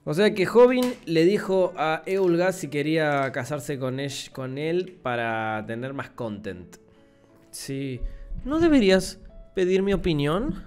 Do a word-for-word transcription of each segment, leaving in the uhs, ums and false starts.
O sea que Jovin le dijo a Eulgas si quería casarse con él, con él para tener más content. Sí. ¿No deberías pedir mi opinión?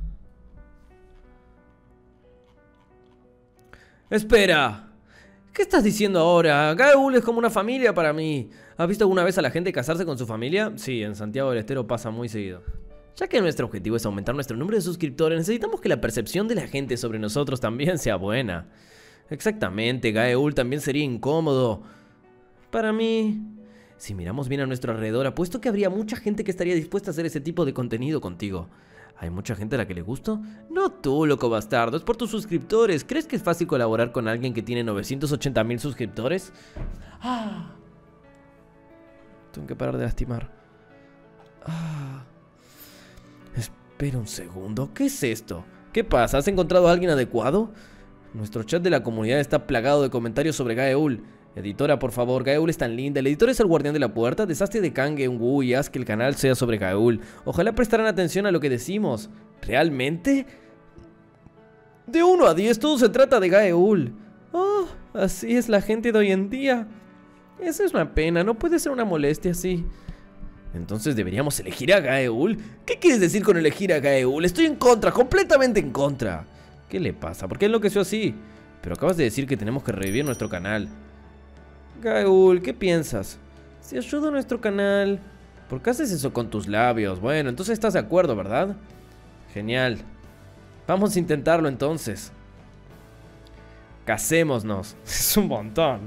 Espera. ¿Qué estás diciendo ahora? Gaeul es como una familia para mí. ¿Has visto alguna vez a la gente casarse con su familia? Sí, en Santiago del Estero pasa muy seguido. Ya que nuestro objetivo es aumentar nuestro número de suscriptores, necesitamos que la percepción de la gente sobre nosotros también sea buena. Exactamente, Gaeul también sería incómodo. Para mí... Si miramos bien a nuestro alrededor, apuesto que habría mucha gente que estaría dispuesta a hacer ese tipo de contenido contigo. ¿Hay mucha gente a la que le gusto? No tú, loco bastardo, es por tus suscriptores. ¿Crees que es fácil colaborar con alguien que tiene novecientos ochenta mil suscriptores? Ah. Tengo que parar de lastimar. Ah. Espera un segundo, ¿qué es esto? ¿Qué pasa? ¿Has encontrado a alguien adecuado? Nuestro chat de la comunidad está plagado de comentarios sobre Gaeul. Editora, por favor, Gaeul es tan linda. El editor es el guardián de la puerta. Deshazte de Kang Eun-woo y haz que el canal sea sobre Gaeul. Ojalá prestarán atención a lo que decimos. ¿Realmente? De uno a diez todo se trata de Gaeul. Oh, así es la gente de hoy en día. Esa es una pena, no puede ser una molestia así. Entonces deberíamos elegir a Gaeul. ¿Qué quieres decir con elegir a Gaeul? Estoy en contra, completamente en contra. ¿Qué le pasa? ¿Por qué enloqueció así? Pero acabas de decir que tenemos que revivir nuestro canal. Gaeul, ¿qué piensas? Si ayudo a nuestro canal... ¿Por qué haces eso con tus labios? Bueno, entonces estás de acuerdo, ¿verdad? Genial. Vamos a intentarlo entonces. Casémonos. Es un montón.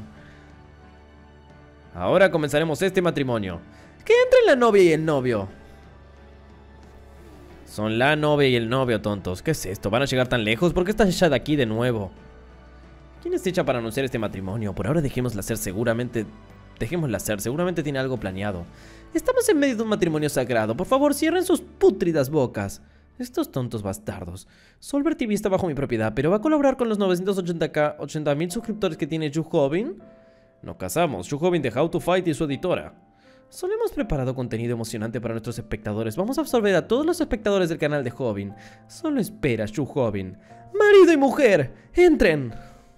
Ahora comenzaremos este matrimonio. Que entren la novia y el novio. Son la novia y el novio, tontos. ¿Qué es esto? ¿Van a llegar tan lejos? ¿Por qué estás ya de aquí de nuevo? ¿Quién está hecha para anunciar este matrimonio? Por ahora dejémosla ser, seguramente... Dejémosla ser, seguramente tiene algo planeado. Estamos en medio de un matrimonio sagrado. Por favor, cierren sus pútridas bocas. Estos tontos bastardos. Solver T V está bajo mi propiedad, pero va a colaborar con los novecientos ochenta mil suscriptores que tiene Yu Jovin. Nos casamos, Yu Jovin de How to Fight y su editora. Solo hemos preparado contenido emocionante para nuestros espectadores. Vamos a absorber a todos los espectadores del canal de Jovin. Solo espera, Yu Jovin. ¡Marido y mujer! ¡Entren!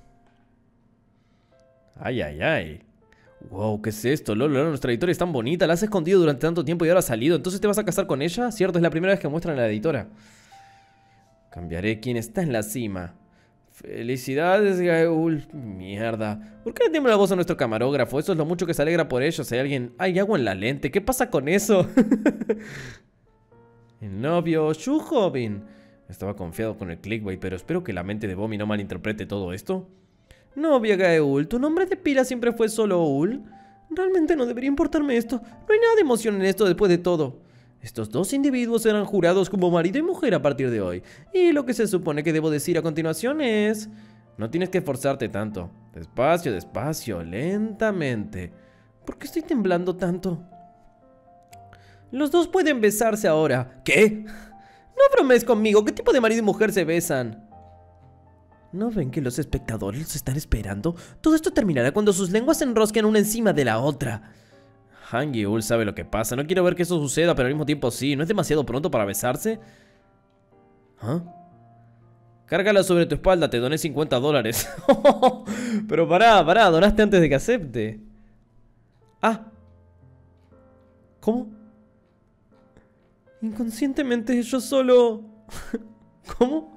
Ay, ay, ay. Wow, ¿qué es esto? Lolo, nuestra editora es tan bonita. La has escondido durante tanto tiempo y ahora ha salido. ¿Entonces te vas a casar con ella? Cierto, es la primera vez que muestran a la editora. Cambiaré quién está en la cima. Felicidades, Gaeul. Mierda. ¿Por qué le tiembla la voz a nuestro camarógrafo? Eso es lo mucho que se alegra por ellos. Hay alguien... Hay agua en la lente. ¿Qué pasa con eso? El novio, Yu Jovin. Estaba confiado con el clickbait, pero espero que la mente de Bomi no malinterprete todo esto. Novia Gaeul, ¿tu nombre de pila siempre fue solo Ul? Realmente no debería importarme esto. No hay nada de emoción en esto después de todo. Estos dos individuos serán jurados como marido y mujer a partir de hoy. Y lo que se supone que debo decir a continuación es... No tienes que esforzarte tanto. Despacio, despacio, lentamente. ¿Por qué estoy temblando tanto? Los dos pueden besarse ahora. ¿Qué? No bromees conmigo. ¿Qué tipo de marido y mujer se besan? ¿No ven que los espectadores los están esperando? Todo esto terminará cuando sus lenguas se enrosquen una encima de la otra. Han Geul sabe lo que pasa. No quiero ver que eso suceda, pero al mismo tiempo sí. ¿No es demasiado pronto para besarse? ¿Ah? Cárgala sobre tu espalda, te doné cincuenta dólares. Pero pará, pará, donaste antes de que acepte. Ah. ¿Cómo? Inconscientemente yo solo... ¿Cómo?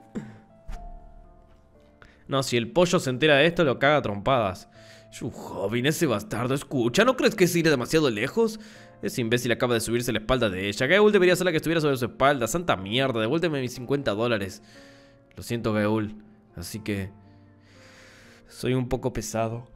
No, si el pollo se entera de esto, lo caga a trompadas. Yu Jovin, ese bastardo, escucha, ¿no crees que es ir demasiado lejos? Ese imbécil acaba de subirse a la espalda de ella. Gaeul debería ser la que estuviera sobre su espalda. Santa mierda, devuélveme mis cincuenta dólares. Lo siento, Gaeul. Así que... soy un poco pesado.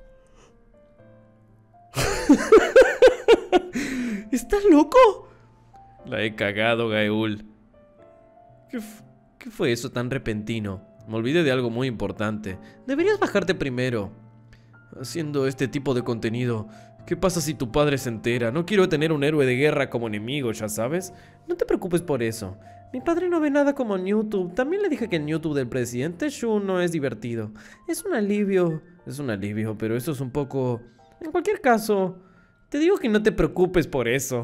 ¿Estás loco? La he cagado, Gaeul. ¿Qué, ¿Qué fue eso tan repentino? Me olvidé de algo muy importante. Deberías bajarte primero. Haciendo este tipo de contenido, ¿qué pasa si tu padre se entera? No quiero tener un héroe de guerra como enemigo, ya sabes. No te preocupes por eso. Mi padre no ve nada como en YouTube. También le dije que el YouTube del presidente Shu no es divertido. Es un alivio. Es un alivio, pero eso es un poco... En cualquier caso, te digo que no te preocupes por eso.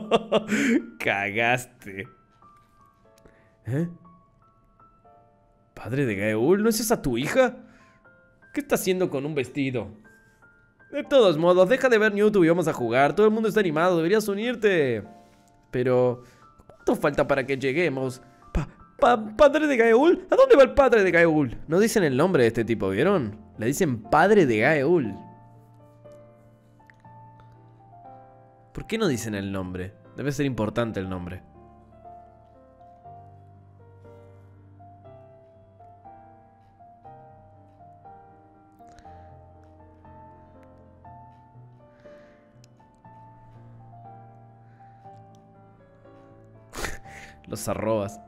Cagaste. ¿Eh? ¿Padre de Gaeul? ¿No es esa tu hija? ¿Qué está haciendo con un vestido? De todos modos, deja de ver YouTube y vamos a jugar. Todo el mundo está animado, deberías unirte. Pero... ¿cuánto falta para que lleguemos? Pa, pa, ¿Padre de Gaeul? ¿A dónde va el padre de Gaeul? No dicen el nombre de este tipo, ¿vieron? Le dicen padre de Gaeul. ¿Por qué no dicen el nombre? Debe ser importante el nombre. Los arrobas.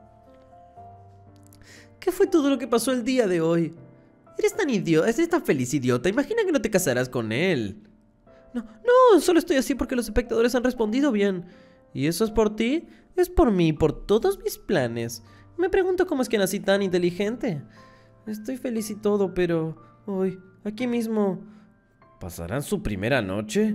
¿Qué fue todo lo que pasó el día de hoy? Eres tan idiota, eres tan feliz, idiota. Imagina que no te casarás con él. No, no, solo estoy así porque los espectadores han respondido bien. ¿Y eso es por ti? Es por mí, por todos mis planes. Me pregunto cómo es que nací tan inteligente. Estoy feliz y todo, pero... hoy, aquí mismo... ¿pasarán su primera noche?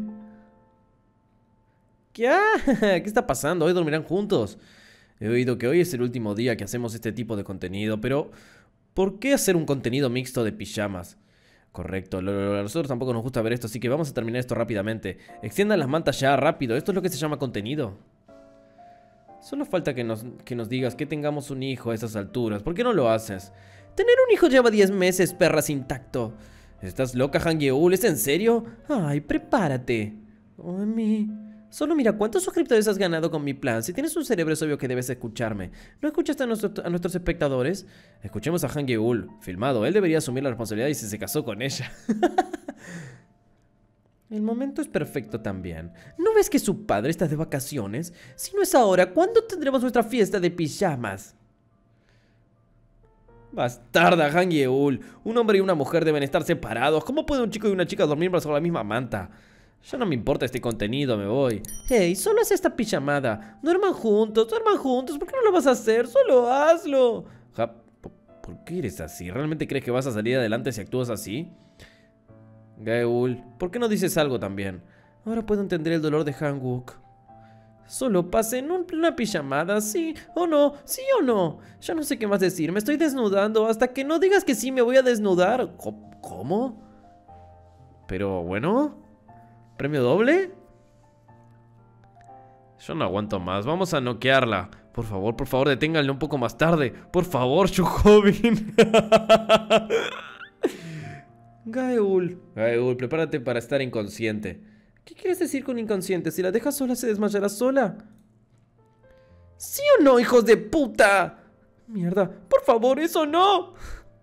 ¿Qué? ¿Qué está pasando? Hoy dormirán juntos. He oído que hoy es el último día que hacemos este tipo de contenido, pero... ¿por qué hacer un contenido mixto de pijamas? Correcto, a nosotros tampoco nos gusta ver esto, así que vamos a terminar esto rápidamente. Extiendan las mantas ya, rápido, esto es lo que se llama contenido. Solo falta que nos, que nos digas que tengamos un hijo a esas alturas. ¿Por qué no lo haces? Tener un hijo lleva diez meses, perras intacto. ¿Estás loca, Han Yeul? ¿Es en serio? Ay, prepárate. Oh, mi... Solo mira cuántos suscriptores has ganado con mi plan. Si tienes un cerebro es obvio que debes escucharme. ¿No escuchaste a, nuestro, a nuestros espectadores? Escuchemos a Han Yeul. Filmado, él debería asumir la responsabilidad y si se casó con ella. El momento es perfecto también. ¿No ves que su padre está de vacaciones? Si no es ahora, ¿cuándo tendremos nuestra fiesta de pijamas? Bastarda, Han Yeul. Un hombre y una mujer deben estar separados. ¿Cómo puede un chico y una chica dormir bajo la misma manta? Ya no me importa este contenido, me voy. Hey, solo haz esta pijamada. Duerman juntos, duerman juntos. ¿Por qué no lo vas a hacer? Solo hazlo. Ja, ¿por qué eres así? ¿Realmente crees que vas a salir adelante si actúas así? Gaeul, ¿por qué no dices algo también? Ahora puedo entender el dolor de Hanguk. Solo pasen una pijamada, sí o no, sí o no. Ya no sé qué más decir, me estoy desnudando. Hasta que no digas que sí me voy a desnudar. ¿Cómo? Pero bueno... ¿premio doble? Yo no aguanto más. Vamos a noquearla. Por favor, por favor, deténganle un poco más tarde. Por favor, Shuhovin. Gaeul. Gaeul, prepárate para estar inconsciente. ¿Qué quieres decir con inconsciente? Si la dejas sola, se desmayará sola. ¿Sí o no, hijos de puta? Mierda, por favor, eso no.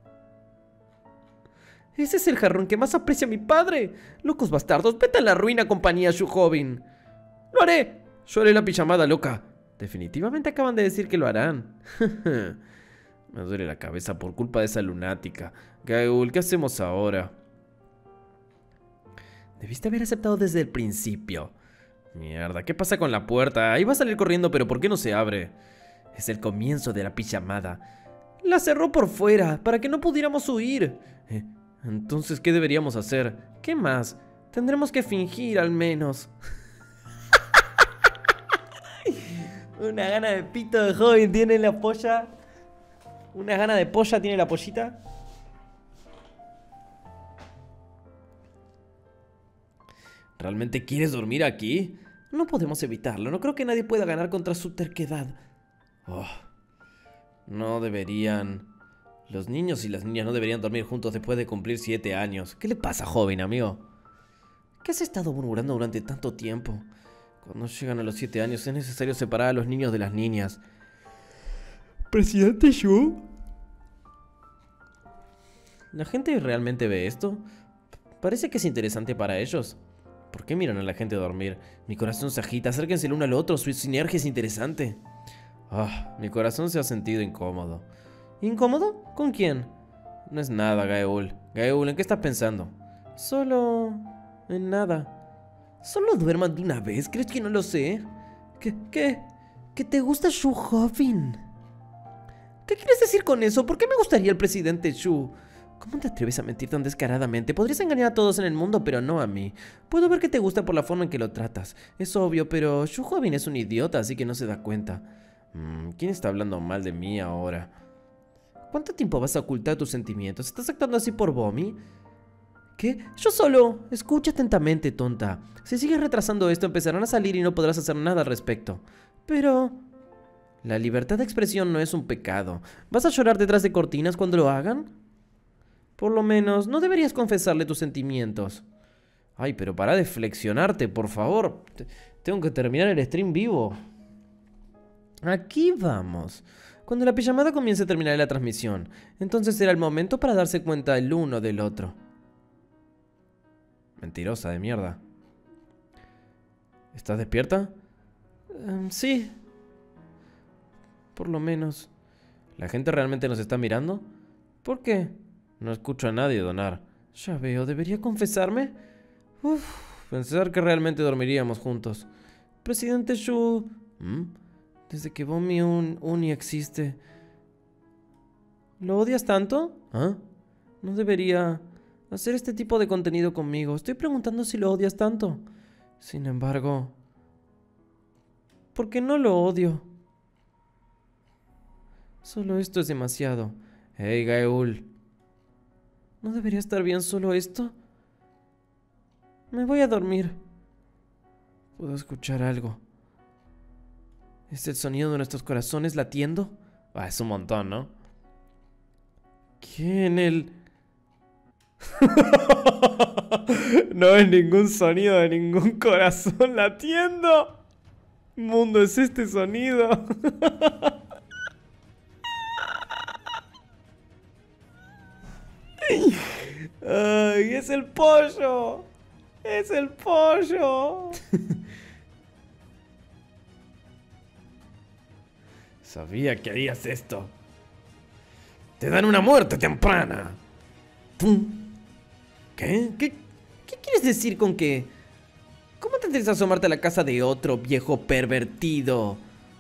Ese es el jarrón que más aprecia mi padre. Locos bastardos, vete a la ruina, compañía Shuhovin. ¡Lo haré! Yo haré la pijamada, loca. Definitivamente acaban de decir que lo harán. Me duele la cabeza por culpa de esa lunática. Gaeul, ¿qué hacemos ahora? Debiste haber aceptado desde el principio. Mierda, ¿qué pasa con la puerta? Iba a salir corriendo, pero ¿por qué no se abre? Es el comienzo de la pijamada. La cerró por fuera, para que no pudiéramos huir. Eh, Entonces, ¿qué deberíamos hacer? ¿Qué más? Tendremos que fingir al menos. Una gana de pito de joven tiene la polla. Una gana de polla tiene la pollita. ¿Realmente quieres dormir aquí? No podemos evitarlo. No creo que nadie pueda ganar contra su terquedad. Oh, no deberían... Los niños y las niñas no deberían dormir juntos después de cumplir siete años. ¿Qué le pasa, joven, amigo? ¿Qué has estado murmurando durante tanto tiempo? Cuando llegan a los siete años es necesario separar a los niños de las niñas. ¿Presidente Shu? ¿La gente realmente ve esto? Parece que es interesante para ellos. ¿Por qué miran a la gente dormir? Mi corazón se agita. Acérquense el uno al otro. Su sinergia es interesante. Ah, mi corazón se ha sentido incómodo. ¿Incómodo? ¿Con quién? No es nada, Gaeul. Gaeul, ¿en qué estás pensando? Solo... en nada. ¿Solo duerman de una vez? ¿Crees que no lo sé? ¿Qué? ¿Qué? ¿Que te gusta Shuhovin? ¿Qué quieres decir con eso? ¿Por qué me gustaría el presidente Shu? ¿Cómo te atreves a mentir tan descaradamente? Podrías engañar a todos en el mundo, pero no a mí. Puedo ver que te gusta por la forma en que lo tratas. Es obvio, pero Shuhovin es un idiota, así que no se da cuenta. Mm, ¿quién está hablando mal de mí ahora? ¿Cuánto tiempo vas a ocultar tus sentimientos? ¿Estás actuando así por Bomi? ¿Qué? Yo solo. Escucha atentamente, tonta. Si sigues retrasando esto, empezarán a salir y no podrás hacer nada al respecto. Pero... la libertad de expresión no es un pecado. ¿Vas a llorar detrás de cortinas cuando lo hagan? Por lo menos, no deberías confesarle tus sentimientos. Ay, pero para de flexionarte, por favor. Tengo que terminar el stream vivo. Aquí vamos. Cuando la pijamada comience terminaré la transmisión. Entonces será el momento para darse cuenta el uno del otro. Mentirosa de mierda. ¿Estás despierta? Um, sí. Por lo menos. ¿La gente realmente nos está mirando? ¿Por qué? No escucho a nadie donar. Ya veo, ¿debería confesarme? Uf, pensar que realmente dormiríamos juntos. Presidente Shu... ¿Mm? Desde que Bomi un Uni existe... ¿Lo odias tanto? ¿Ah? No debería hacer este tipo de contenido conmigo. Estoy preguntando si lo odias tanto. Sin embargo... ¿por qué no lo odio? Solo esto es demasiado. Hey, Gaeul. ¿No debería estar bien solo esto? Me voy a dormir. Puedo escuchar algo. ¿Es el sonido de nuestros corazones latiendo? Ah, es un montón, ¿no? ¿Qué en el...? No es ningún sonido de ningún corazón latiendo. Mundo, es este sonido. Ay, es el pollo. Es el pollo. Sabía que harías esto. Te dan una muerte temprana. ¡Pum! ¿Qué? ¿Qué? ¿Qué quieres decir con que? ¿Cómo te atreves a asomarte a la casa de otro viejo pervertido?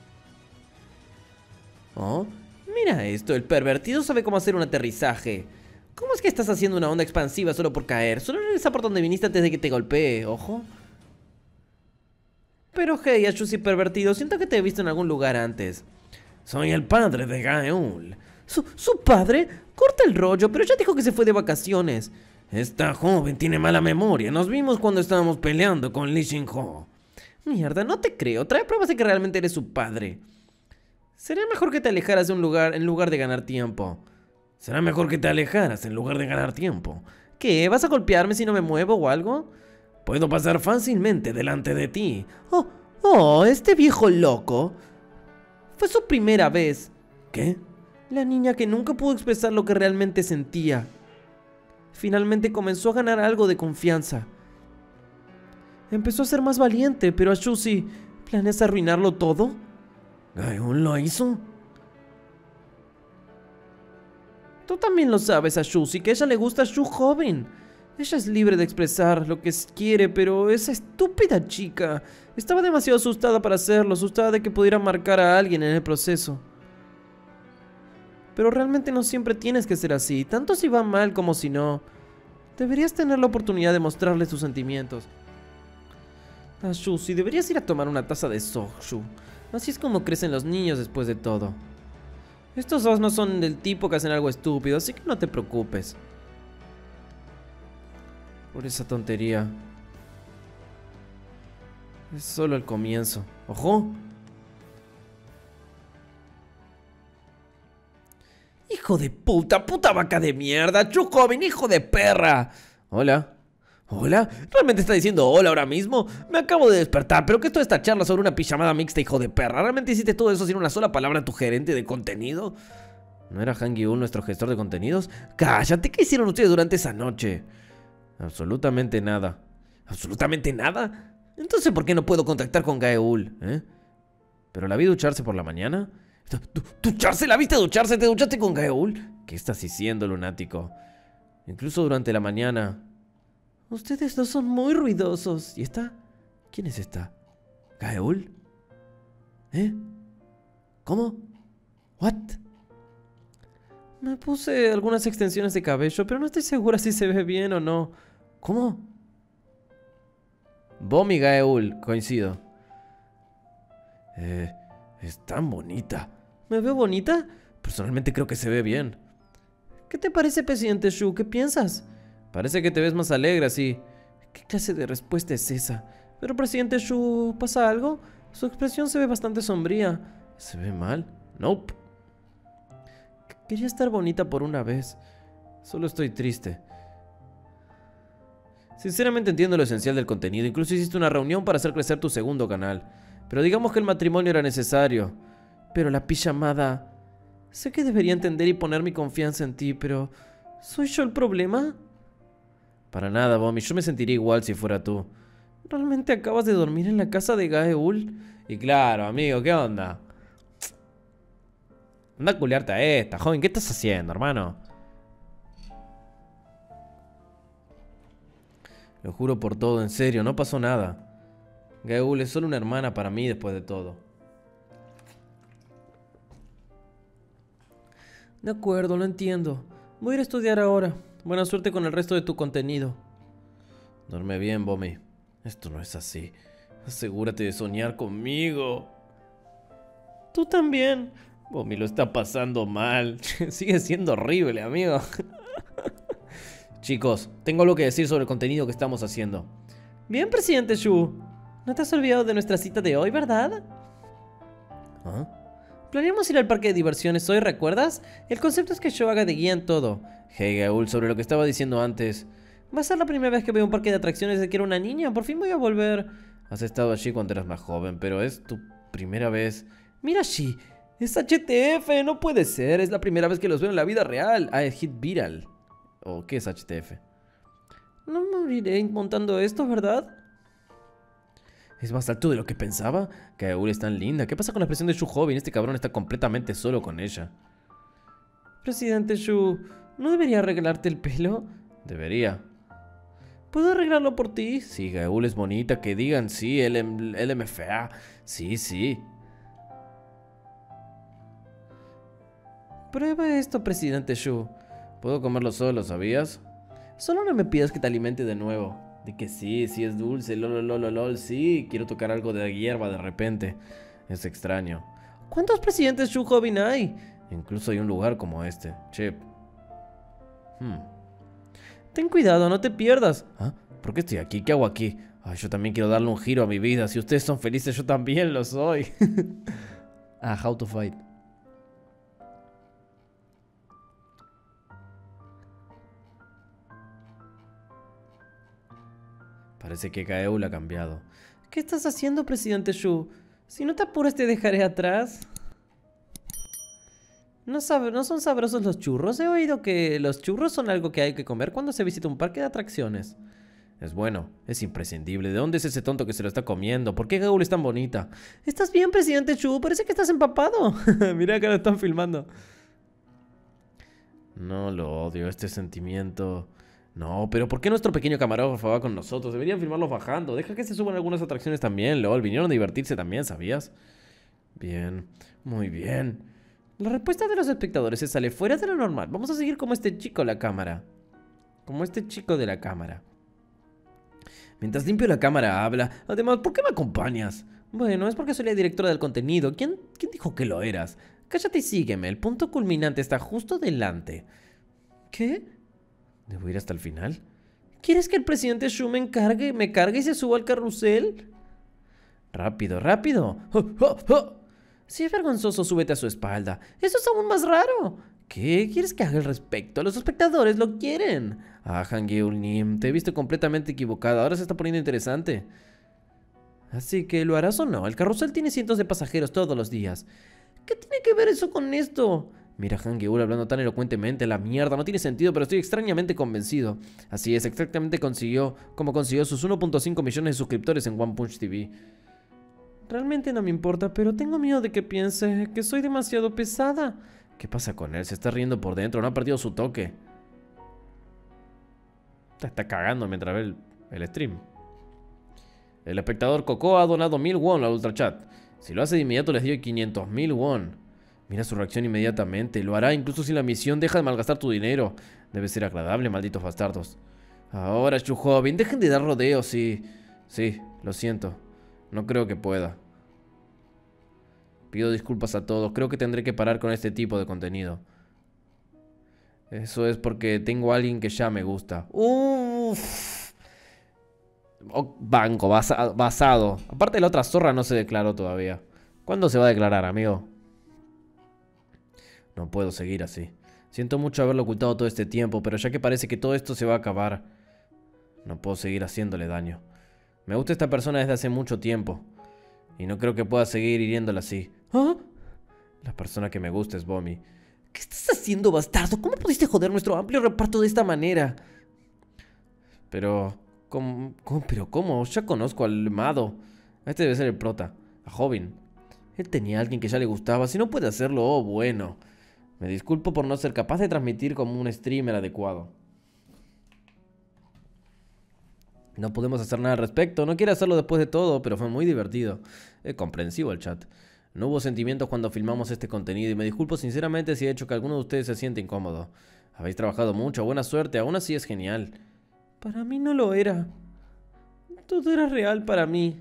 Oh, mira esto, el pervertido sabe cómo hacer un aterrizaje. ¿Cómo es que estás haciendo una onda expansiva solo por caer? Solo regresa por donde viniste antes de que te golpee, ojo. Pero hey, Ashusi pervertido, siento que te he visto en algún lugar antes. Soy el padre de Gaeul. ¿Su, ¿Su padre? Corta el rollo, pero ya dijo que se fue de vacaciones. Esta joven tiene mala memoria. Nos vimos cuando estábamos peleando con Lee Shin-ho. Mierda, no te creo. Trae pruebas de que realmente eres su padre. Sería mejor que te alejaras de un lugar en lugar de ganar tiempo. Será mejor que te alejaras en lugar de ganar tiempo. ¿Qué? ¿Vas a golpearme si no me muevo o algo? Puedo pasar fácilmente delante de ti. Oh, oh, este viejo loco. Fue su primera vez. ¿Qué? La niña que nunca pudo expresar lo que realmente sentía. Finalmente comenzó a ganar algo de confianza. Empezó a ser más valiente, pero Ashusi, ¿planeas arruinarlo todo? ¿Gaeul lo hizo? Tú también lo sabes, Ashusi, que a ella le gusta a Shu joven. Ella es libre de expresar lo que quiere, pero esa estúpida chica estaba demasiado asustada para hacerlo, asustada de que pudiera marcar a alguien en el proceso. Pero realmente no siempre tienes que ser así, tanto si va mal como si no. Deberías tener la oportunidad de mostrarle tus sentimientos. Ashusi, deberías ir a tomar una taza de soju. Así es como crecen los niños después de todo. Estos dos no son del tipo que hacen algo estúpido, así que no te preocupes por esa tontería. Es solo el comienzo. ¡Ojo! ¡Hijo de puta! ¡Puta vaca de mierda! ¡Chu joven, hijo de perra! Hola. ¿Hola? ¿Realmente está diciendo hola ahora mismo? Me acabo de despertar, pero ¿qué es toda esta charla sobre una pijamada mixta, hijo de perra? ¿Realmente hiciste todo eso sin una sola palabra a tu gerente de contenido? ¿No era Han Gi-eul nuestro gestor de contenidos? ¡Cállate! ¿Qué hicieron ustedes durante esa noche? Absolutamente nada. ¿Absolutamente nada? Entonces, ¿por qué no puedo contactar con Gaeul? ¿Eh? ¿Pero la vi ducharse por la mañana? ¿Ducharse? ¿La viste ducharse? ¿Te duchaste con Gaeul? ¿Qué estás diciendo, lunático? Incluso durante la mañana... Ustedes dos son muy ruidosos. ¿Y esta? ¿Quién es esta? ¿Gaeul? ¿Eh? ¿Cómo? ¿What? Me puse algunas extensiones de cabello, pero no estoy segura si se ve bien o no. ¿Cómo? Bomi Gaeul, coincido. Eh, es tan bonita. ¿Me veo bonita? Personalmente creo que se ve bien. ¿Qué te parece, presidente Shu? ¿Qué piensas? Parece que te ves más alegre así. ¿Qué clase de respuesta es esa? Pero, presidente Shu, ¿pasa algo? Su expresión se ve bastante sombría. ¿Se ve mal? Nope. Quería estar bonita por una vez. Solo estoy triste. Sinceramente entiendo lo esencial del contenido. Incluso hiciste una reunión para hacer crecer tu segundo canal. Pero digamos que el matrimonio era necesario. Pero la pijamada... Sé que debería entender y poner mi confianza en ti, pero... ¿soy yo el problema? Para nada, Bomi. Yo me sentiría igual si fuera tú. ¿Realmente acabas de dormir en la casa de Gaeul? Y claro, amigo, ¿qué onda? Anda a culiarte a esta, joven. ¿Qué estás haciendo, hermano? Lo juro por todo, en serio, no pasó nada. Gaeul es solo una hermana para mí después de todo. De acuerdo, lo entiendo. Voy a ir a estudiar ahora. Buena suerte con el resto de tu contenido. Duerme bien, Bomi. Esto no es así. Asegúrate de soñar conmigo. Tú también. Bomi lo está pasando mal. Sigue siendo horrible, amigo. Chicos, tengo algo que decir sobre el contenido que estamos haciendo. Bien, presidente Shu. No te has olvidado de nuestra cita de hoy, ¿verdad? ¿Ah? Planeamos ir al parque de diversiones hoy, ¿recuerdas? El concepto es que yo haga de guía en todo. Hey, Gaul, sobre lo que estaba diciendo antes. Va a ser la primera vez que veo un parque de atracciones desde que era una niña. Por fin voy a volver. Has estado allí cuando eras más joven, pero es tu primera vez. Mira allí. Es H T F, no puede ser. Es la primera vez que los veo en la vida real. Ah, es Hit Viral. ¿O qué es H T F? No moriré montando esto, ¿verdad? Es más alto de lo que pensaba. Gaul es tan linda. ¿Qué pasa con la expresión de Shu joven? Este cabrón está completamente solo con ella. Presidente Shu, ¿no debería arreglarte el pelo? Debería. ¿Puedo arreglarlo por ti? Sí, Gaul es bonita. Que digan sí, él, él me fea. Sí, sí. Prueba esto, presidente Shu. Puedo comerlo solo, ¿sabías? Solo no me pidas que te alimente de nuevo. De que sí, sí es dulce, lol, lol, lol, lol, sí. Quiero tocar algo de hierba de repente. Es extraño. ¿Cuántos presidentes Shu joven hay? Incluso hay un lugar como este. Chip. Hmm. Ten cuidado, no te pierdas. ¿Ah? ¿Por qué estoy aquí? ¿Qué hago aquí? Ay, yo también quiero darle un giro a mi vida. Si ustedes son felices, yo también lo soy. Ah, How to Fight. Parece que Gaeul ha cambiado. ¿Qué estás haciendo, presidente Shu? Si no te apuras te dejaré atrás. ¿No, sab- ¿No son sabrosos los churros? He oído que los churros son algo que hay que comer cuando se visita un parque de atracciones. Es bueno, es imprescindible. ¿De dónde es ese tonto que se lo está comiendo? ¿Por qué Gaeul es tan bonita? ¿Estás bien, presidente Shu? Parece que estás empapado. Mira que lo están filmando. No lo odio, este sentimiento... No, pero ¿por qué nuestro pequeño camarógrafo va con nosotros? Deberían filmarlos bajando. Deja que se suban algunas atracciones también, LOL. Vinieron a divertirse también, ¿sabías? Bien, muy bien. La respuesta de los espectadores se sale fuera de lo normal. Vamos a seguir como este chico la cámara. Como este chico de la cámara. Mientras limpio la cámara habla. Además, ¿por qué me acompañas? Bueno, es porque soy la directora del contenido. ¿Quién, quién dijo que lo eras? Cállate y sígueme. El punto culminante está justo delante. ¿Qué? ¿Debo ir hasta el final? ¿Quieres que el presidente Shu me encargue, me cargue y se suba al carrusel? Rápido, rápido. ¡Oh, oh, oh! Si es vergonzoso, súbete a su espalda. Eso es aún más raro. ¿Qué quieres que haga al respecto? Los espectadores lo quieren. Ah, Hangul Nim, te he visto completamente equivocada. Ahora se está poniendo interesante. Así que, ¿lo harás o no? El carrusel tiene cientos de pasajeros todos los días. ¿Qué tiene que ver eso con esto? Mira a Hangul hablando tan elocuentemente. La mierda, no tiene sentido, pero estoy extrañamente convencido. Así es, exactamente consiguió como consiguió sus uno punto cinco millones de suscriptores en One Punch T V. Realmente no me importa, pero tengo miedo de que piense que soy demasiado pesada. ¿Qué pasa con él? Se está riendo por dentro, no ha perdido su toque. Está cagando mientras ve el, el stream. El espectador Coco ha donado mil won al ultrachat. Si lo hace de inmediato les doy quinientos mil won. Mira su reacción inmediatamente. Lo hará incluso sin la misión. Deja de malgastar tu dinero. Debe ser agradable, malditos bastardos. Ahora, Shuhobin, dejen de dar rodeos, sí. Sí, lo siento. No creo que pueda. Pido disculpas a todos. Creo que tendré que parar con este tipo de contenido. Eso es porque tengo a alguien que ya me gusta. Uff. Oh, banco, basa basado. Aparte la otra zorra no se declaró todavía. ¿Cuándo se va a declarar, amigo? No puedo seguir así. Siento mucho haberlo ocultado todo este tiempo, pero ya que parece que todo esto se va a acabar, no puedo seguir haciéndole daño. Me gusta esta persona desde hace mucho tiempo, y no creo que pueda seguir hiriéndola así. ¿Ah? La persona que me gusta es Bomi. ¿Qué estás haciendo, bastardo? ¿Cómo pudiste joder nuestro amplio reparto de esta manera? Pero... ¿Cómo? ¿Cómo? ¿Pero cómo? Ya conozco al Mado. Este debe ser el prota. A Jovin. Él tenía a alguien que ya le gustaba. Si no puede hacerlo, oh, bueno. Me disculpo por no ser capaz de transmitir como un streamer adecuado. No podemos hacer nada al respecto. No quiere hacerlo después de todo, pero fue muy divertido. Es comprensivo el chat. No hubo sentimientos cuando filmamos este contenido y me disculpo sinceramente si he hecho que alguno de ustedes se siente incómodo. Habéis trabajado mucho, buena suerte, aún así es genial. Para mí no lo era. Todo era real para mí.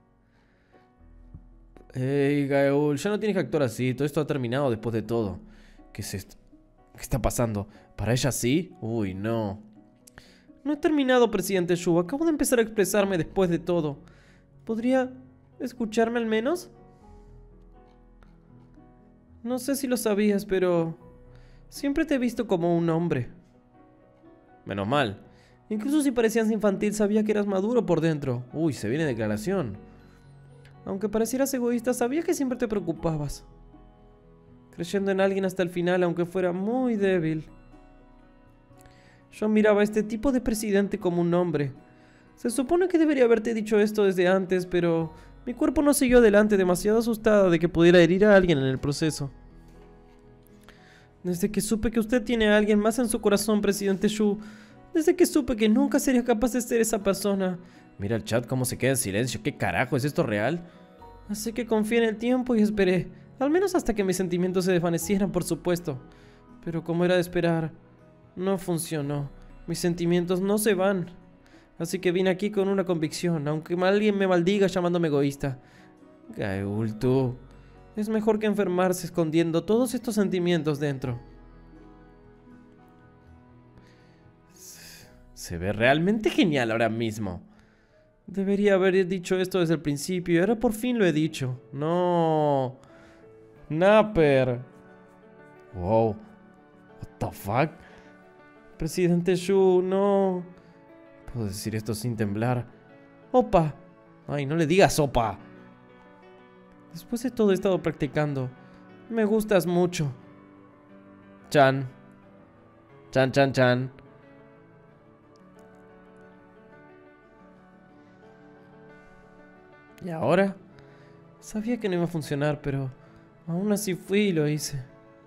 Hey, Gaeul, ya no tienes que actuar así. Todo esto ha terminado después de todo. ¿Qué es esto? ¿Qué está pasando? ¿Para ella sí? Uy, no. No he terminado, presidente Shu. Acabo de empezar a expresarme después de todo. ¿Podría escucharme al menos? No sé si lo sabías, pero... siempre te he visto como un hombre. Menos mal. Incluso si parecías infantil, sabía que eras maduro por dentro. Uy, se viene declaración. Aunque parecieras egoísta, sabía que siempre te preocupabas. Creyendo en alguien hasta el final, aunque fuera muy débil. Yo miraba a este tipo de presidente como un hombre. Se supone que debería haberte dicho esto desde antes, pero mi cuerpo no siguió adelante, demasiado asustada de que pudiera herir a alguien en el proceso. Desde que supe que usted tiene a alguien más en su corazón, presidente Shu, desde que supe que nunca sería capaz de ser esa persona. Mira el chat cómo se queda en silencio. ¿Qué carajo? ¿Es esto real? Así que confié en el tiempo y esperé. Al menos hasta que mis sentimientos se desvanecieran, por supuesto. Pero como era de esperar, no funcionó. Mis sentimientos no se van. Así que vine aquí con una convicción, aunque alguien me maldiga llamándome egoísta. Gaeul, tú. Es mejor que enfermarse escondiendo todos estos sentimientos dentro. Se ve realmente genial ahora mismo. Debería haber dicho esto desde el principio y ahora por fin lo he dicho. No. Napper. Wow. What the fuck. Presidente Shu, no. Puedo decir esto sin temblar. Opa. Ay, no le digas opa. Después de todo he estado practicando. Me gustas mucho. Chan. Chan, chan, chan. ¿Y ahora? Sabía que no iba a funcionar, pero aún así fui y lo hice.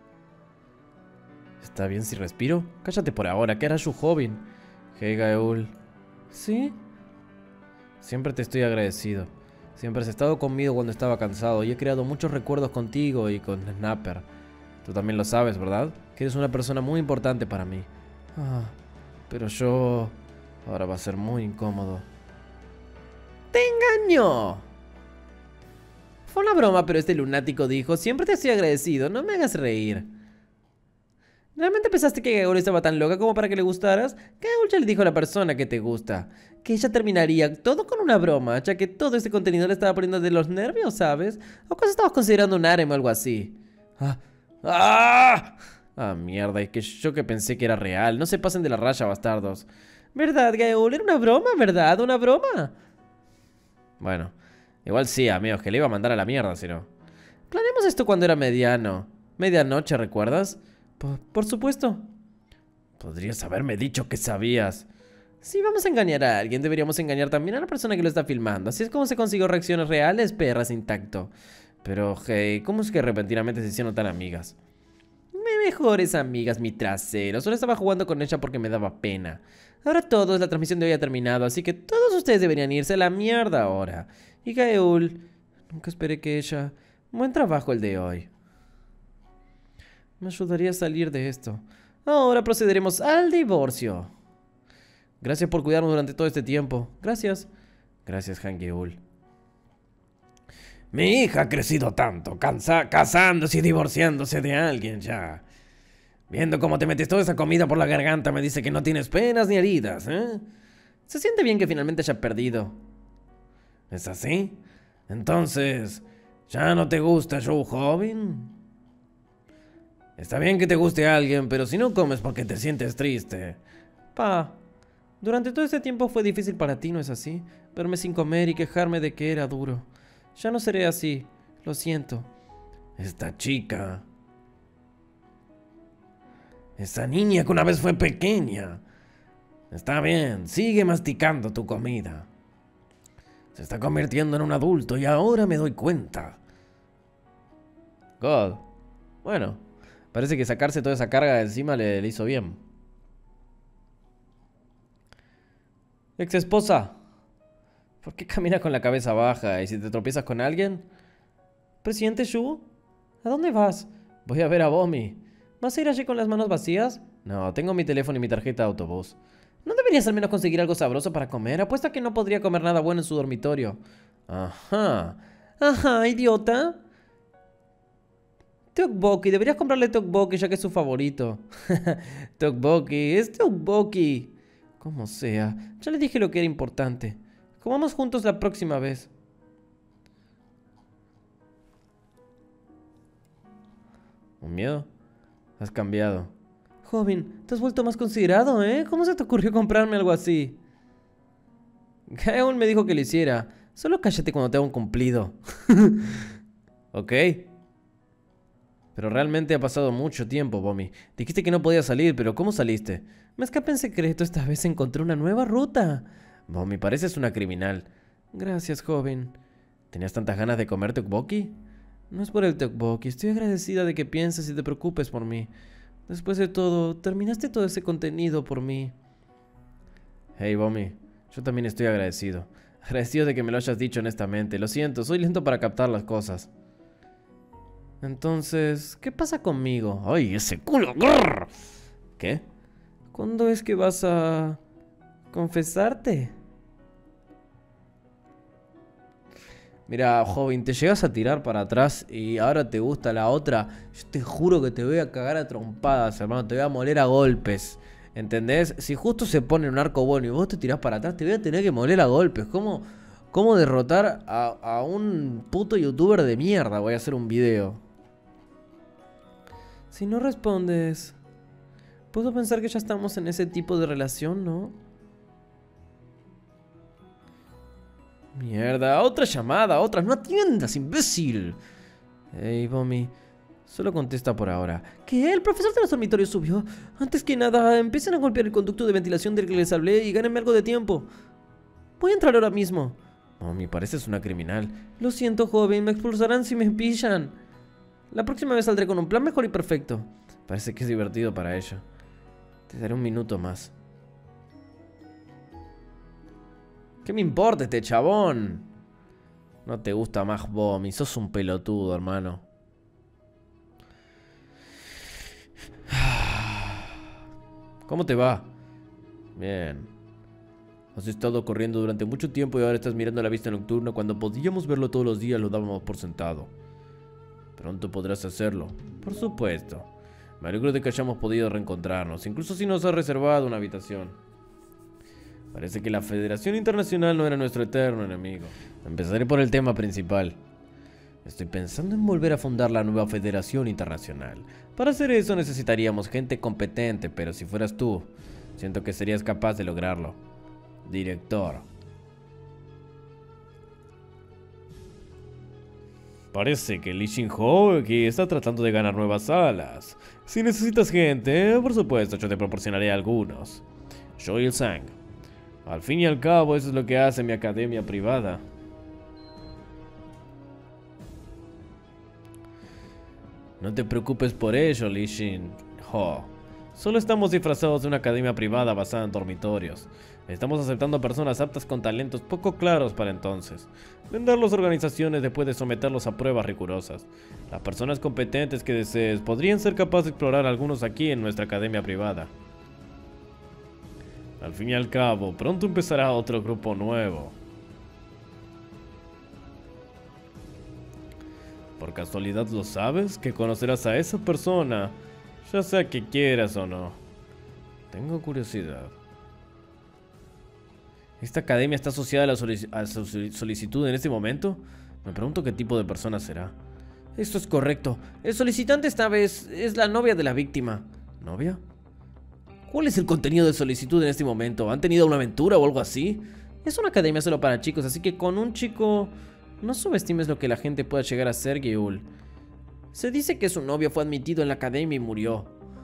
¿Está bien si respiro? Cállate por ahora, que era su joven. Hey, Gaeul. ¿Sí? Siempre te estoy agradecido. Siempre has estado conmigo cuando estaba cansado y he creado muchos recuerdos contigo y con Snapper. Tú también lo sabes, ¿verdad? Que eres una persona muy importante para mí. Ah, pero yo... ahora va a ser muy incómodo. ¡Te engañó! Fue una broma, pero este lunático dijo: siempre te estoy agradecido, no me hagas reír. ¿Realmente pensaste que Gaeul estaba tan loca como para que le gustaras? Gaeul ya le dijo a la persona que te gusta que ella terminaría todo con una broma, ya que todo este contenido le estaba poniendo de los nervios, ¿sabes? ¿O acaso estabas considerando un harem o algo así? ¡Ah! ¡Ah! Ah, mierda, es que yo que pensé que era real. No se pasen de la raya, bastardos. ¿Verdad, Gaeul? Era una broma, ¿verdad? ¿Una broma? Bueno, igual sí, amigos, que le iba a mandar a la mierda, si no. Planeamos esto cuando era mediano. Medianoche, ¿recuerdas? Por, por supuesto. Podrías haberme dicho que sabías. Si vamos a engañar a alguien, deberíamos engañar también a la persona que lo está filmando. Así es como se consiguió reacciones reales, perras intacto. Pero, hey, ¿cómo es que repentinamente se hicieron tan amigas? Me mejores amigas, mi trasero. Solo estaba jugando con ella porque me daba pena. Ahora todos, la transmisión de hoy ha terminado, así que todos ustedes deberían irse a la mierda ahora. Y Gaeul, nunca esperé que ella... Buen trabajo el de hoy. Me ayudaría a salir de esto. Ahora procederemos al divorcio. Gracias por cuidarnos durante todo este tiempo. Gracias. Gracias, Han Gaeul. Mi hija ha crecido tanto, cansa casándose y divorciándose de alguien ya. Viendo cómo te metes toda esa comida por la garganta, me dice que no tienes penas ni heridas, ¿eh? Se siente bien que finalmente haya perdido. ¿Es así? Entonces, ¿ya no te gusta Joe joven? Está bien que te guste a alguien, pero si no comes porque te sientes triste. Pa, durante todo ese tiempo fue difícil para ti, ¿no es así? Verme sin comer y quejarme de que era duro. Ya no seré así, lo siento. Esta chica... Esa niña que una vez fue pequeña. Está bien, sigue masticando tu comida. Se está convirtiendo en un adulto y ahora me doy cuenta. God. Bueno, parece que sacarse toda esa carga de encima le, le hizo bien. Ex esposa, ¿por qué caminas con la cabeza baja? ¿Y si te tropiezas con alguien? Presidente Shu, ¿a dónde vas? Voy a ver a Bomi. ¿Vas a ir allí con las manos vacías? No, tengo mi teléfono y mi tarjeta de autobús. ¿No deberías al menos conseguir algo sabroso para comer? Apuesta que no podría comer nada bueno en su dormitorio. Ajá. Ajá, idiota. Tteokbokki, deberías comprarle tteokbokki ya que es su favorito. Tteokbokki, es tteokbokki. Como sea, ya le dije lo que era importante. Comamos juntos la próxima vez. ¿Un miedo? Has cambiado. Joven, te has vuelto más considerado, ¿eh? ¿Cómo se te ocurrió comprarme algo así? Gaeon me dijo que lo hiciera. Solo cállate cuando te haga un cumplido. ¿Ok? Pero realmente ha pasado mucho tiempo, Bomi. Dijiste que no podías salir, pero ¿cómo saliste? Me escapé en secreto. Esta vez encontré una nueva ruta. Bomi, pareces una criminal. Gracias, joven. ¿Tenías tantas ganas de comer tteokbokki? No es por el tteokbokki. Estoy agradecida de que pienses y te preocupes por mí. Después de todo, terminaste todo ese contenido por mí. Hey, Bomi. Yo también estoy agradecido. Agradecido de que me lo hayas dicho honestamente. Lo siento, soy lento para captar las cosas. Entonces, ¿qué pasa conmigo? ¡Ay, ese culo! ¡Grrr! ¿Qué? ¿Cuándo es que vas a confesarte? Mira, joven, te llegas a tirar para atrás y ahora te gusta la otra. Yo te juro que te voy a cagar a trompadas, hermano. Te voy a moler a golpes. ¿Entendés? Si justo se pone un arco bueno y vos te tirás para atrás, te voy a tener que moler a golpes. ¿Cómo, cómo derrotar a, a un puto youtuber de mierda? Voy a hacer un video. Si no respondes, puedo pensar que ya estamos en ese tipo de relación, ¿no? Mierda, otra llamada, otra. No atiendas, imbécil. Hey, Bomi, solo contesta por ahora. ¿Qué? El profesor de los dormitorios subió. Antes que nada, empiecen a golpear el conducto de ventilación del que les hablé y gánenme algo de tiempo. Voy a entrar ahora mismo. Bomi, pareces una criminal. Lo siento, joven, me expulsarán si me pillan. La próxima vez saldré con un plan mejor y perfecto. Parece que es divertido para ella. Te daré un minuto más. ¿Qué me importa este chabón? No te gusta más Bomi, sos un pelotudo, hermano. ¿Cómo te va? Bien. Has estado corriendo durante mucho tiempo y ahora estás mirando la vista nocturna. Cuando podíamos verlo todos los días lo dábamos por sentado. Pronto podrás hacerlo. Por supuesto. Me alegro de que hayamos podido reencontrarnos, incluso si nos ha reservado una habitación. Parece que la Federación Internacional no era nuestro eterno enemigo. Empezaré por el tema principal. Estoy pensando en volver a fundar la nueva Federación Internacional. Para hacer eso necesitaríamos gente competente, pero si fueras tú, siento que serías capaz de lograrlo. Director. Parece que Lee Shin-ho aquí está tratando de ganar nuevas alas. Si necesitas gente, por supuesto yo te proporcionaré algunos. Yo Il-sang. Al fin y al cabo, eso es lo que hace mi academia privada. No te preocupes por ello, Lee Shin-ho. Solo estamos disfrazados de una academia privada basada en dormitorios. Estamos aceptando personas aptas con talentos poco claros para entonces. Venderlos a organizaciones después de someterlos a pruebas rigurosas. Las personas competentes que desees podrían ser capaces de explorar algunos aquí en nuestra academia privada. Al fin y al cabo, pronto empezará otro grupo nuevo. ¿Por casualidad lo sabes? Que conocerás a esa persona, ya sea que quieras o no. Tengo curiosidad. ¿Esta academia está asociada a la solic- a su solicitud en este momento? Me pregunto qué tipo de persona será. Esto es correcto. El solicitante esta vez es la novia de la víctima. ¿Novia? ¿Cuál es el contenido de solicitud en este momento? ¿Han tenido una aventura o algo así? Es una academia solo para chicos, así que con un chico... No subestimes lo que la gente pueda llegar a ser, Geul. Se dice que su novio fue admitido en la academia y murió.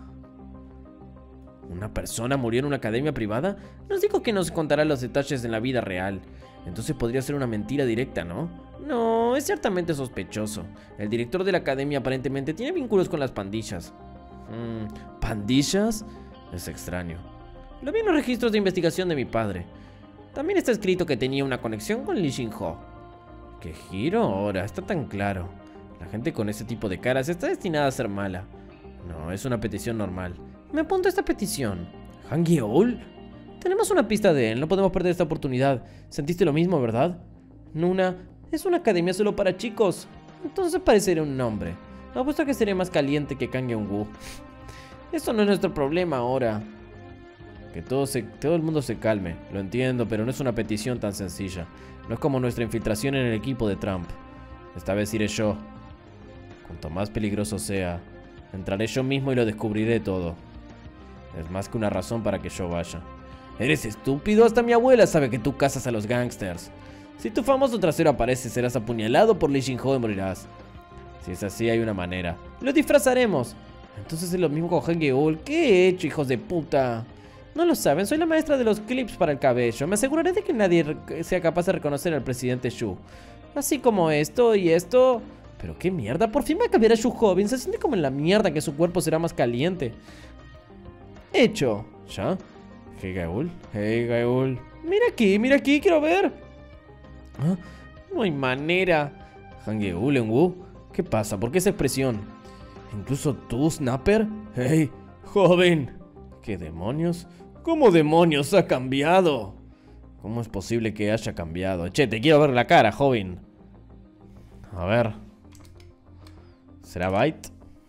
¿Una persona murió en una academia privada? Nos dijo que nos contará los detalles en la vida real. Entonces podría ser una mentira directa, ¿no? No, es ciertamente sospechoso. El director de la academia aparentemente tiene vínculos con las pandillas. Mm, ¿Pandillas? Es extraño. Lo vi en los registros de investigación de mi padre. También está escrito que tenía una conexión con Lee Shin-ho. ¿Qué giro ahora? Está tan claro. La gente con ese tipo de caras está destinada a ser mala. No, es una petición normal. Me apunto a esta petición. ¿Han Geol? Tenemos una pista de él, no podemos perder esta oportunidad. ¿Sentiste lo mismo, verdad? Nuna, es una academia solo para chicos. Entonces parecería un nombre. Apuesto que sería más caliente que Kang Yeong-woo. Esto no es nuestro problema ahora. Que todo, se, todo el mundo se calme. Lo entiendo, pero no es una petición tan sencilla. No es como nuestra infiltración en el equipo de Trump. Esta vez iré yo. Cuanto más peligroso sea, entraré yo mismo y lo descubriré todo. Es más que una razón para que yo vaya. ¿Eres estúpido? Hasta mi abuela sabe que tú cazas a los gangsters. Si tu famoso trasero aparece, serás apuñalado por Lee Shin-ho y morirás. Si es así, hay una manera. Lo disfrazaremos. Entonces es lo mismo con Han Geol. ¿Qué he hecho, hijos de puta? No lo saben, soy la maestra de los clips para el cabello. Me aseguraré de que nadie sea capaz de reconocer al presidente Shu. Así como esto y esto. Pero qué mierda, por fin va a cambiar a Shu joven. Se siente como en la mierda que su cuerpo será más caliente. Hecho. ¿Ya? Hey Gaul, hey Gaul. Mira aquí, mira aquí, quiero ver. ¿Ah? No hay manera. Han Geul en Wu. ¿Qué pasa? ¿Por qué esa expresión? ¿Incluso tú, Snapper? Hey, joven. ¿Qué demonios? ¿Cómo demonios ha cambiado? ¿Cómo es posible que haya cambiado? Che, te quiero ver la cara, joven. A ver. ¿Será Byte?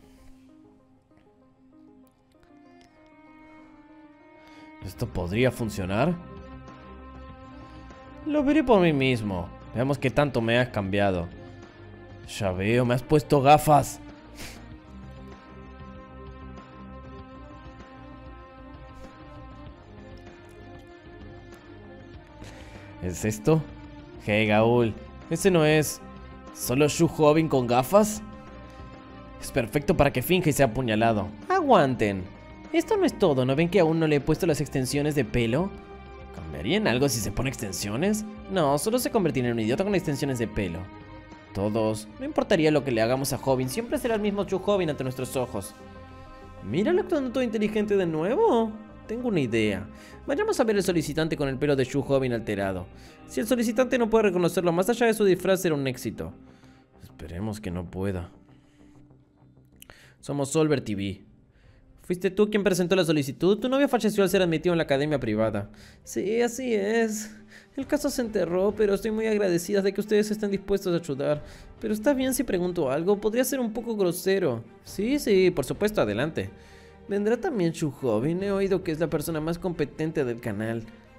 ¿Esto podría funcionar? Lo veré por mí mismo. Veamos qué tanto me has cambiado. Ya veo, me has puesto gafas. ¿Es esto? Hey, Gaul. Ese no es... ¿Solo Shu joven con gafas? Es perfecto para que finja y sea apuñalado. Aguanten. Esto no es todo, ¿no ven que aún no le he puesto las extensiones de pelo? ¿Cambiaría en algo si se pone extensiones? No, solo se convertirá en un idiota con extensiones de pelo. Todos, no importaría lo que le hagamos a Jovin, siempre será el mismo Shu Jovin ante nuestros ojos. Míralo actuando todo inteligente de nuevo. Tengo una idea. Vayamos a ver al solicitante con el pelo de Shu Jovin alterado. Si el solicitante no puede reconocerlo más allá de su disfraz, será un éxito. Esperemos que no pueda. Somos Solver T V. ¿Fuiste tú quien presentó la solicitud? Tu novio falleció al ser admitido en la academia privada. Sí, así es. El caso se enterró, pero estoy muy agradecida de que ustedes estén dispuestos a ayudar. Pero está bien si pregunto algo, podría ser un poco grosero. Sí, sí, por supuesto, adelante. ¿Vendrá también Shu Jovin? He oído que es la persona más competente del canal.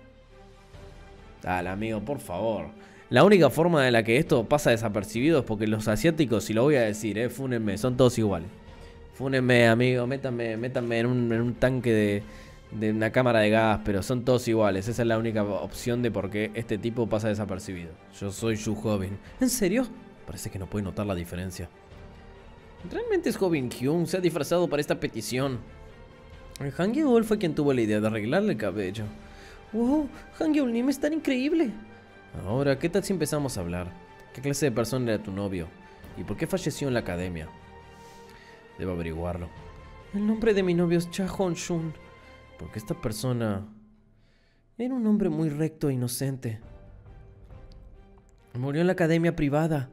Dale, amigo, por favor. La única forma de la que esto pasa desapercibido es porque los asiáticos, y lo voy a decir, eh, fúnenme, son todos iguales. Fúnenme, amigo, métanme, métanme en un, en un tanque de, de una cámara de gas, pero son todos iguales. Esa es la única opción de por qué este tipo pasa desapercibido. Yo soy Shu Jovin. ¿En serio? Parece que no puede notar la diferencia. Realmente es Jovin Hyun, se ha disfrazado para esta petición. Han Geol fue quien tuvo la idea de arreglarle el cabello. ¡Wow! Han Geol Nim es tan increíble. Ahora, ¿qué tal si empezamos a hablar? ¿Qué clase de persona era tu novio? ¿Y por qué falleció en la academia? Debo averiguarlo. El nombre de mi novio es Cha Hon Shun. Porque esta persona era un hombre muy recto e inocente. Murió en la academia privada.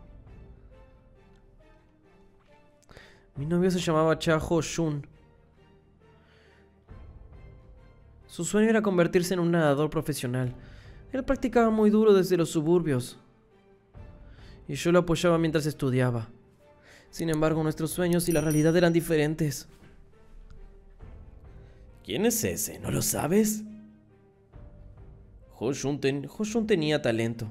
Mi novio se llamaba Cha Ho Shun. Su sueño era convertirse en un nadador profesional. Él practicaba muy duro desde los suburbios. Y yo lo apoyaba mientras estudiaba. Sin embargo, nuestros sueños y la realidad eran diferentes. ¿Quién es ese? ¿No lo sabes? Ho-Jun ten- Ho-Jun tenía talento.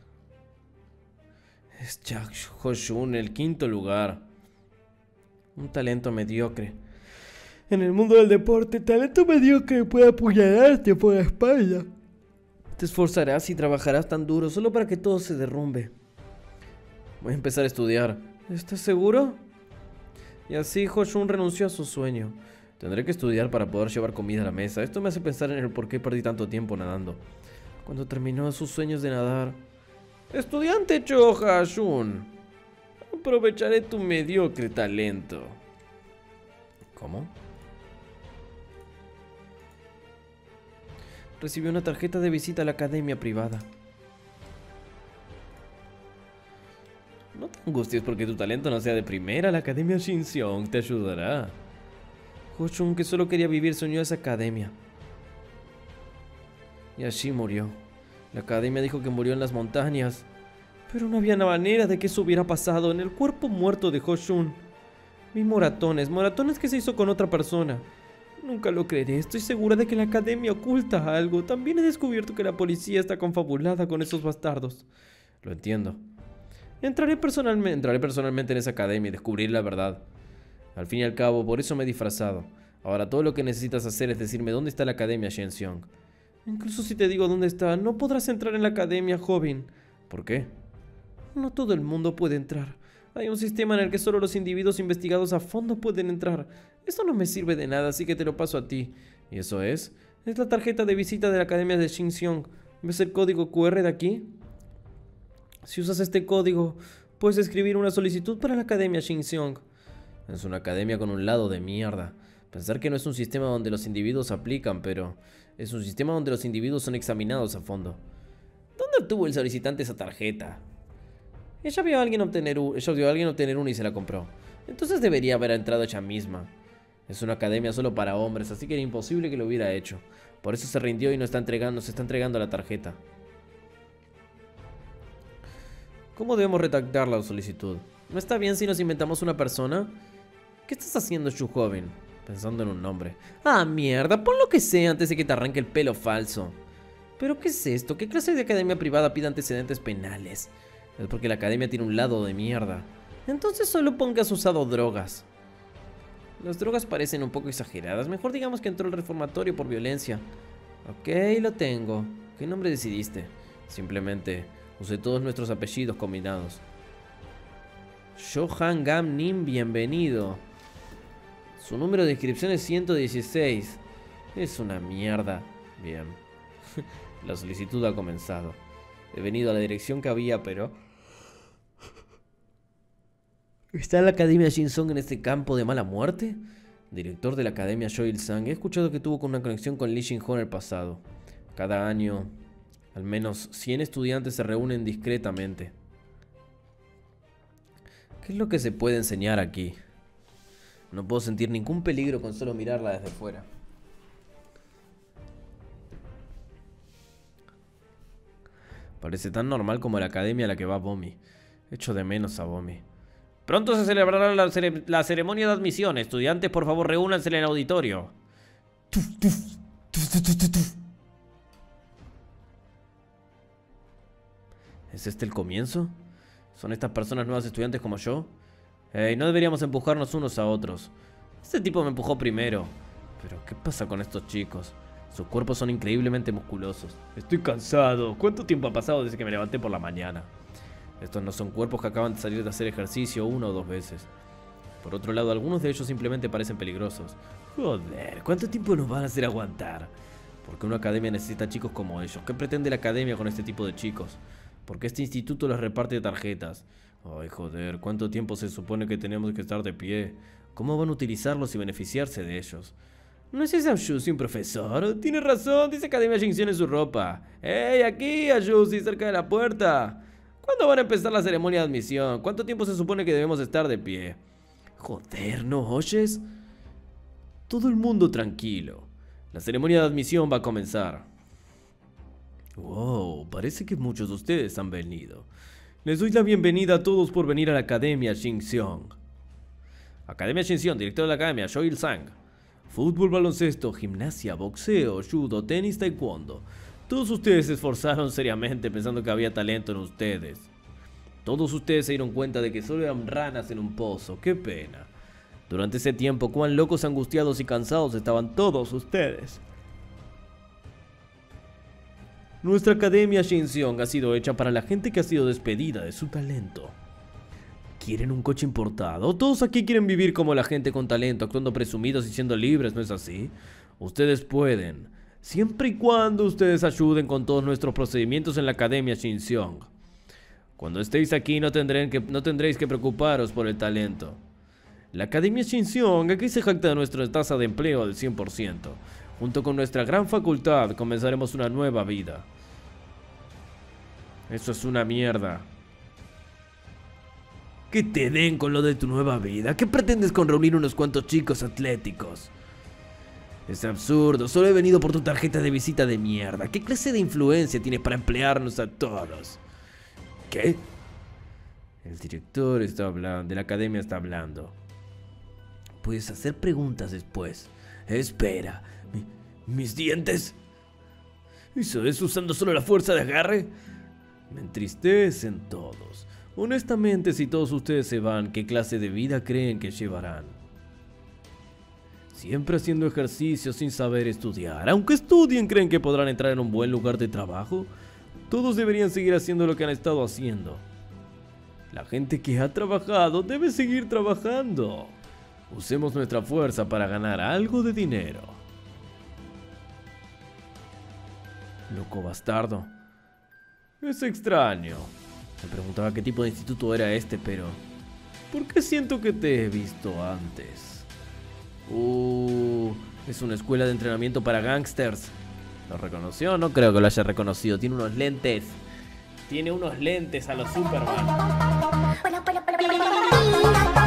Es Jack Ho-Jun, el quinto lugar. Un talento mediocre. En el mundo del deporte, talento mediocre puede apuñalarte por la espalda. Te esforzarás y trabajarás tan duro solo para que todo se derrumbe. Voy a empezar a estudiar. ¿Estás seguro? Y así Ho-Jun renunció a su sueño. Tendré que estudiar para poder llevar comida a la mesa. Esto me hace pensar en el por qué perdí tanto tiempo nadando. Cuando terminó sus sueños de nadar. Estudiante Cho Ha-Jun, aprovecharé tu mediocre talento. ¿Cómo? Recibió una tarjeta de visita a la academia privada. No te angusties porque tu talento no sea de primera. La academia Shinseong te ayudará. Ho-Jun, que solo quería vivir, soñó esa academia. Y allí murió. La academia dijo que murió en las montañas. Pero no había manera de que eso hubiera pasado en el cuerpo muerto de Ho-Jun. Vi moratones, moratones que se hizo con otra persona. Nunca lo creeré, estoy segura de que la academia oculta algo. También he descubierto que la policía está confabulada con esos bastardos. Lo entiendo. Entraré personalmente, entraré personalmente en esa academia y descubriré la verdad. Al fin y al cabo, por eso me he disfrazado. Ahora todo lo que necesitas hacer es decirme dónde está la academia Shinseong. Incluso si te digo dónde está, no podrás entrar en la academia, joven. ¿Por qué? No todo el mundo puede entrar. Hay un sistema en el que solo los individuos investigados a fondo pueden entrar. Esto no me sirve de nada, así que te lo paso a ti. ¿Y eso es? Es la tarjeta de visita de la academia de Shinseong. ¿Ves el código Q R de aquí? Si usas este código, puedes escribir una solicitud para la academia Shinseong. Es una academia con un lado de mierda. Pensar que no es un sistema donde los individuos aplican, pero es un sistema donde los individuos son examinados a fondo. ¿Dónde obtuvo el solicitante esa tarjeta? Ella vio a alguien obtener, ella vio a alguien obtener una y se la compró. Entonces debería haber entrado ella misma. Es una academia solo para hombres, así que era imposible que lo hubiera hecho. Por eso se rindió y no está entregando, se está entregando la tarjeta. ¿Cómo debemos redactar la solicitud? ¿No está bien si nos inventamos una persona? ¿Qué estás haciendo, Shu joven? Pensando en un nombre. Ah, mierda, pon lo que sea antes de que te arranque el pelo falso. ¿Pero qué es esto? ¿Qué clase de academia privada pide antecedentes penales? Es porque la academia tiene un lado de mierda. Entonces solo pongas usado drogas. Las drogas parecen un poco exageradas. Mejor digamos que entró al reformatorio por violencia. Ok, lo tengo. ¿Qué nombre decidiste? Simplemente usé todos nuestros apellidos combinados. Johan Gam Nim, bienvenido. Su número de inscripción es ciento dieciséis. Es una mierda. Bien. La solicitud ha comenzado. He venido a la dirección que había, pero... ¿Está la academia Shinseong en este campo de mala muerte? Director de la academia Choi Il-sang. He escuchado que tuvo una conexión con Lee Shin-ho en el pasado. Cada año, al menos cien estudiantes se reúnen discretamente. ¿Qué es lo que se puede enseñar aquí? No puedo sentir ningún peligro con solo mirarla desde fuera. Parece tan normal como la academia a la que va Bomi. Echo de menos a Bomi. Pronto se celebrará la, cere la ceremonia de admisión. Estudiantes, por favor, reúnanse en el auditorio. Tuf, tuf, tuf, tuf, tuf, tuf. ¿Es este el comienzo? ¿Son estas personas nuevas estudiantes como yo? Hey, no deberíamos empujarnos unos a otros. Este tipo me empujó primero. Pero, ¿qué pasa con estos chicos? Sus cuerpos son increíblemente musculosos. Estoy cansado. ¿Cuánto tiempo ha pasado desde que me levanté por la mañana? Estos no son cuerpos que acaban de salir de hacer ejercicio una o dos veces. Por otro lado, algunos de ellos simplemente parecen peligrosos. Joder, ¿cuánto tiempo nos van a hacer aguantar? ¿Por qué una academia necesita chicos como ellos? ¿Qué pretende la academia con este tipo de chicos? ¿Por qué este instituto les reparte tarjetas? Ay, joder, ¿cuánto tiempo se supone que tenemos que estar de pie? ¿Cómo van a utilizarlos y beneficiarse de ellos? ¿No es ese Ayusi un profesor? Tiene razón, dice Academia Shinseong en su ropa. ¡Hey, aquí, Ayusi, cerca de la puerta! ¿Cuándo van a empezar la ceremonia de admisión? ¿Cuánto tiempo se supone que debemos estar de pie? Joder, ¿no oyes? Todo el mundo tranquilo. La ceremonia de admisión va a comenzar. Wow, parece que muchos de ustedes han venido. Les doy la bienvenida a todos por venir a la Academia Shinseong. Academia Shinseon, director de la academia, Choi Il-sang. Fútbol, baloncesto, gimnasia, boxeo, judo, tenis, taekwondo. Todos ustedes se esforzaron seriamente pensando que había talento en ustedes. Todos ustedes se dieron cuenta de que solo eran ranas en un pozo. ¡Qué pena! Durante ese tiempo, cuán locos, angustiados y cansados estaban todos ustedes. Nuestra academia Shinseon ha sido hecha para la gente que ha sido despedida de su talento. ¿Quieren un coche importado? Todos aquí quieren vivir como la gente con talento, actuando presumidos y siendo libres, ¿no es así? Ustedes pueden, siempre y cuando ustedes ayuden con todos nuestros procedimientos en la academia Shinseon. Cuando estéis aquí no, tendrán que, no tendréis que preocuparos por el talento. La academia Shinseon aquí se jacta de nuestra tasa de empleo del cien por ciento. Junto con nuestra gran facultad comenzaremos una nueva vida. Eso es una mierda. ¿Qué te den con lo de tu nueva vida? ¿Qué pretendes con reunir unos cuantos chicos atléticos? Es absurdo, solo he venido por tu tarjeta de visita de mierda. ¿Qué clase de influencia tienes para emplearnos a todos? ¿Qué? El director está hablando, de la academia está hablando. Puedes hacer preguntas después. Espera, ¿mi, ¿mis dientes? ¿Eso es usando solo la fuerza de agarre? Me entristecen todos. Honestamente, si todos ustedes se van, ¿qué clase de vida creen que llevarán? Siempre haciendo ejercicio sin saber estudiar. Aunque estudien, ¿creen que podrán entrar en un buen lugar de trabajo? Todos deberían seguir haciendo lo que han estado haciendo. La gente que ha trabajado debe seguir trabajando. Usemos nuestra fuerza para ganar algo de dinero. Loco bastardo. Es extraño. Me preguntaba qué tipo de instituto era este, pero... ¿por qué siento que te he visto antes? Uh, es una escuela de entrenamiento para gangsters. ¿Lo reconoció? No creo que lo haya reconocido. Tiene unos lentes. Tiene unos lentes a los Superman.